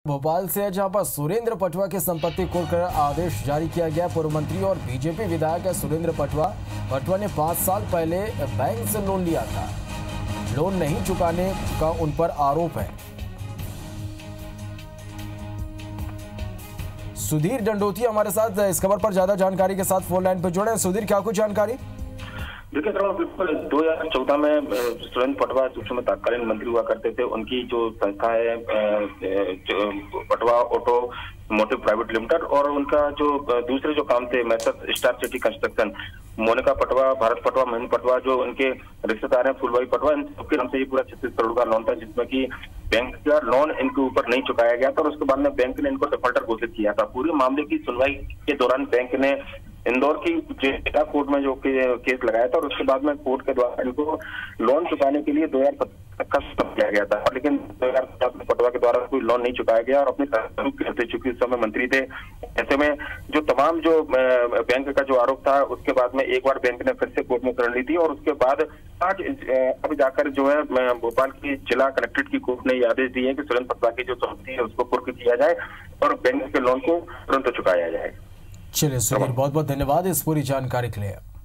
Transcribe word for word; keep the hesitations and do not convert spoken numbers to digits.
भोपाल से जहां पर सुरेंद्र पटवा की संपत्ति कुर्क कर आदेश जारी किया गया। पूर्व मंत्री और बीजेपी विधायक सुरेंद्र पटवा पटवा ने पांच साल पहले बैंक से लोन लिया था। लोन नहीं चुकाने का उन पर आरोप है। सुधीर दंडोतिया हमारे साथ इस खबर पर ज्यादा जानकारी के साथ फोन लाइन पर जुड़े हैं। सुधीर, क्या कुछ जानकारी? देखिए बिल्कुल दो हजार चौदह में सुरेंद्र पटवा उस समय तत्कालीन मंत्री हुआ करते थे। उनकी जो संस्था है Patwa automotive private limited और उनका जो दूसरे जो काम थे messrs star city construction, Monika Patwa, Bharat Patwa, Mahendra Patwa जो उनके रिश्तेदार हैं, फुलबाई पटवा, इन सबके नाम से ये पूरा छत्तीस करोड़ का लोन था, जिसमें कि बैंक का लोन इनके ऊपर नहीं चुकाया गया था और उसके बाद में बैंक ने इनको डिफॉल्टर घोषित किया था। पूरे मामले की सुनवाई के दौरान बैंक ने इंदौर की जिला कोर्ट में जो केस लगाया था और उसके बाद में कोर्ट के द्वारा इनको लोन चुकाने के लिए दो हजार सत्रह का स्टॉप किया गया था, लेकिन दो हजार सत्रह में पटवा के द्वारा कोई लोन नहीं चुकाया गया और अपने करते चूंकि उस समय मंत्री थे। ऐसे में जो तमाम जो बैंक का जो आरोप था उसके बाद में एक बार बैंक ने फिर से कोर्ट में शरण ली थी और उसके बाद आज अब जाकर जो है भोपाल की जिला कलेक्ट्रेट की कोर्ट ने आदेश दिए कि सुरेंद्र पटवा की जो संपत्ति है उसको कुर्क किया जाए और बैंक के लोन को तुरंत चुकाया जाए। चलिए सुधीर, बहुत बहुत धन्यवाद इस पूरी जानकारी के लिए।